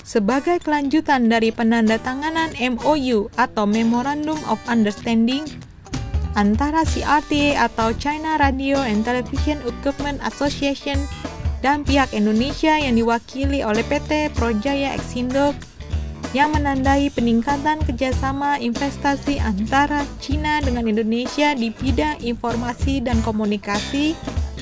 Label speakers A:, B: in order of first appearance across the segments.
A: sebagai kelanjutan dari penandatanganan MOU atau Memorandum of Understanding antara CRTA atau China Radio and Television Equipment Association dan pihak Indonesia yang diwakili oleh PT Projaya Exindo yang menandai peningkatan kerjasama investasi antara China dengan Indonesia di bidang informasi dan komunikasi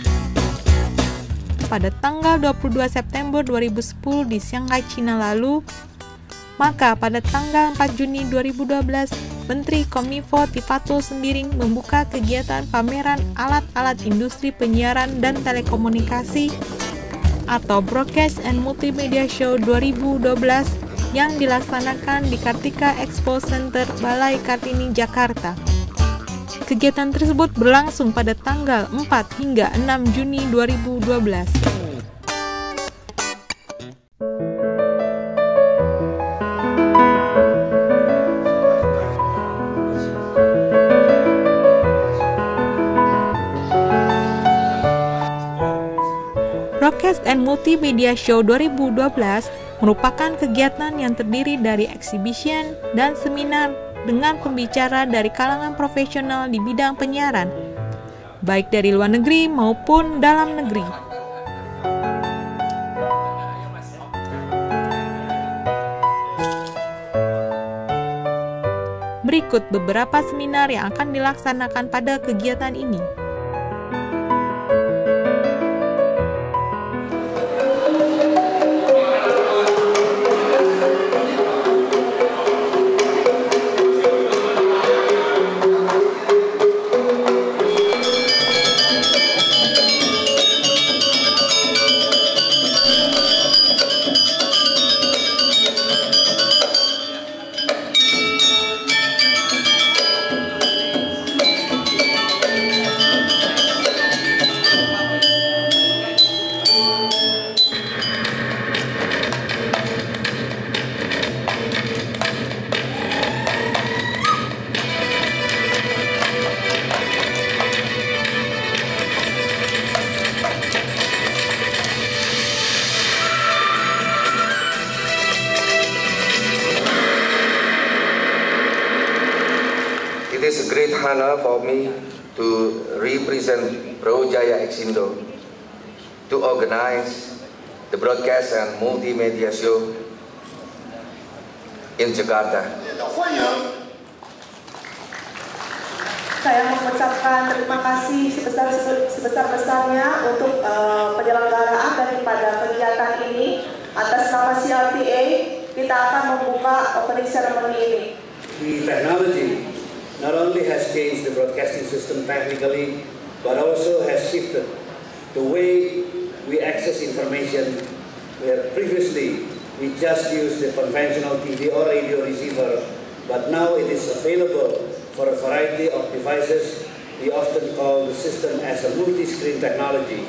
A: pada tanggal 22 September 2010 di Shanghai, China lalu. Maka pada tanggal 4 Juni 2012, Menteri Kominfo Tifatul Sembiring membuka kegiatan pameran alat-alat industri penyiaran dan telekomunikasi atau Broadcast and Multimedia Show 2012 yang dilaksanakan di Kartika Expo Center Balai Kartini, Jakarta. Kegiatan tersebut berlangsung pada tanggal 4 hingga 6 Juni 2012. Broadcast and Multimedia Show 2012 merupakan kegiatan yang terdiri dari exhibition dan seminar dengan pembicara dari kalangan profesional di bidang penyiaran, baik dari luar negeri maupun dalam negeri. Berikut beberapa seminar yang akan dilaksanakan pada kegiatan ini.
B: It is a great honor for me to represent Projaya Exindo to organize the Broadcast and Multimedia Show in Jakarta.
C: Saya mengucapkan terima kasih sebesar-besarnya untuk penyelenggaraan daripada kegiatan ini. Atas nama CRTA, kita akan membuka opening ceremony ini.
D: The technology not only has changed the broadcasting system technically, but also has shifted the way we access information, where previously we just used the conventional TV or radio receiver, but now it is available for a variety of devices. We often call the system as a multi-screen technology,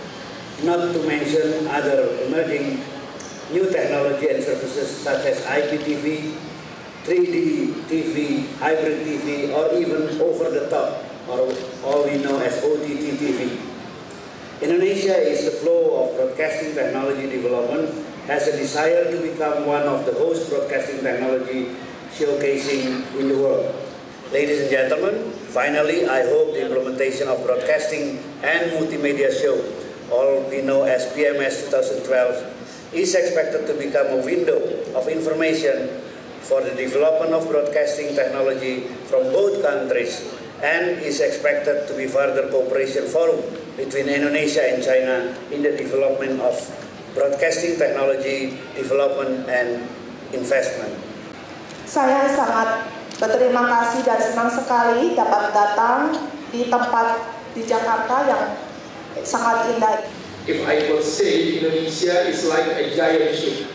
D: not to mention other emerging new technology and services such as IPTV, 3D TV, hybrid TV, or even over-the-top, or all we know as OTT TV. Indonesia is the flow of broadcasting technology development, has a desire to become one of the host broadcasting technology showcasing in the world. Ladies and gentlemen, finally I hope the implementation of Broadcasting and Multimedia Show, all we know as BMS 2012, is expected to become a window of information for the development of broadcasting technology from both countries, and is expected to be further cooperation forum between Indonesia and China in the development of broadcasting technology development and investment.
C: Saya sangat berterima kasih dan senang sekali dapat datang di tempat di Jakarta yang sangat indah.
E: If I could say, Indonesia is like a giant ship.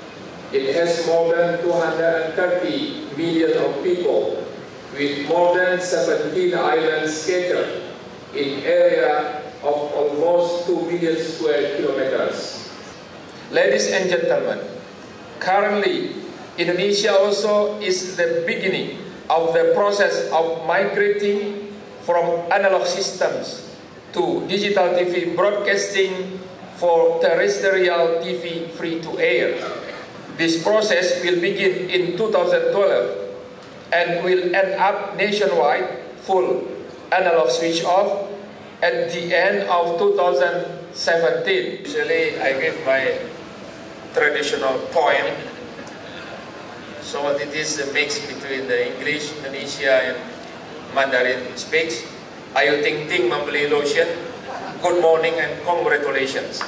E: It has more than 230 million of people with more than 17 islands scattered in area of almost 2 million square kilometers. Ladies and gentlemen, currently Indonesia also is the beginning of the process of migrating from analog systems to digital TV broadcasting for terrestrial TV free to air. This process will begin in 2012 and will end up nationwide full analog switch off at the end of 2017. Usually I give my traditional poem. So what it is a mix between the English, Indonesia and Mandarin speaks. Ayu ting ting membeli lotion. Good morning and congratulations.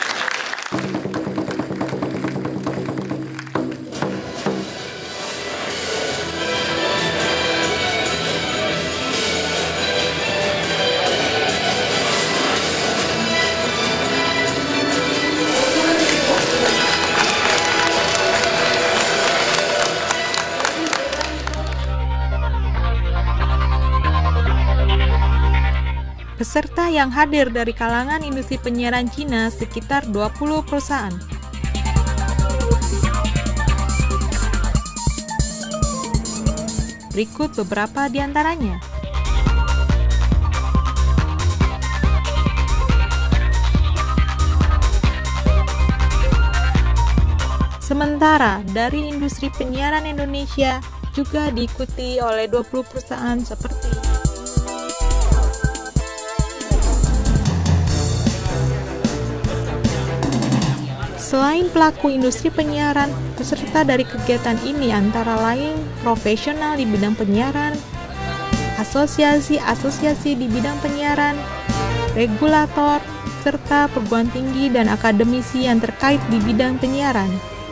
A: Peserta yang hadir dari kalangan industri penyiaran Cina sekitar 20 perusahaan. Berikut beberapa di antaranya. Sementara dari industri penyiaran Indonesia juga diikuti oleh 20 perusahaan seperti Selain pelaku industri penyiaran, peserta dari kegiatan ini antara lain profesional di bidang penyiaran, asosiasi-asosiasi di bidang penyiaran, regulator, serta perguruan tinggi dan akademisi yang terkait di bidang penyiaran.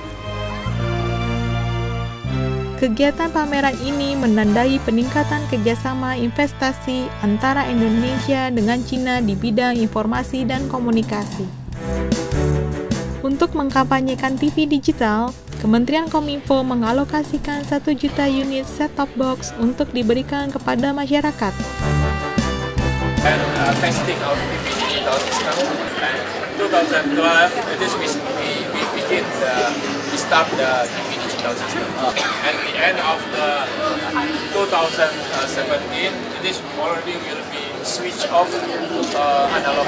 A: Kegiatan pameran ini menandai peningkatan kerjasama investasi antara Indonesia dengan Cina di bidang informasi dan komunikasi. Untuk mengkampanyekan TV digital, Kementerian Kominfo mengalokasikan 1 juta unit set-top box untuk diberikan kepada masyarakat.
E: And testing our TV digital system. And 2012, we start the TV digital system. At the end of the 2017, this already will be switched off analog.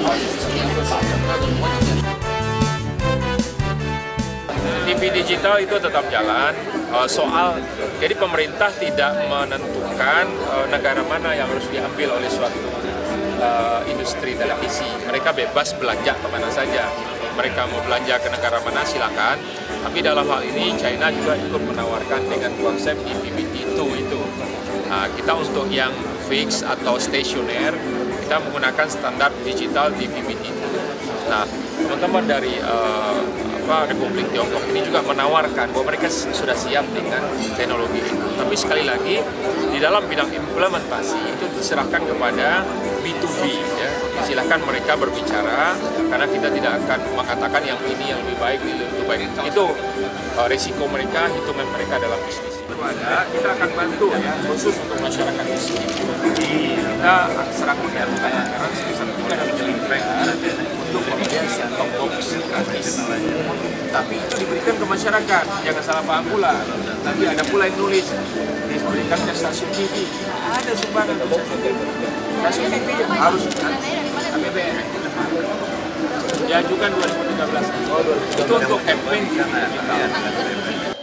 E: TV digital itu tetap jalan, jadi pemerintah tidak menentukan negara mana yang harus diambil oleh suatu industri televisi. Mereka bebas belanja kemana saja. Mereka mau belanja ke negara mana silakan, tapi dalam hal ini China juga ikut menawarkan dengan konsep DVB-T2 itu. Nah, kita untuk yang fix atau stasioner, kita menggunakan standar digital DVB-T2. Nah, teman-teman dari Republik Tiongkok ini juga menawarkan bahwa mereka sudah siap dengan teknologi itu. Tapi sekali lagi, di dalam bidang implementasi itu diserahkan kepada B2B. Ya. Silahkan mereka berbicara, karena kita tidak akan mengatakan yang ini yang lebih baik, ini lebih baik. Itu resiko mereka, hitungan mereka dalam bisnis. Kita akan bantu ya, khusus untuk masyarakat di sini. Kita serahkan anggaran sebesar 3 miliar untuk pembelian set-top box gratis. Tapi itu diberikan ke masyarakat, jangan salah paham pula. Nanti ada pula yang nulis diberikan ke stasiun TV. Ada sumbangan ke stasiun TV. Stasiun TV harus APBN. Diajukan 2013. Itu untuk campaign.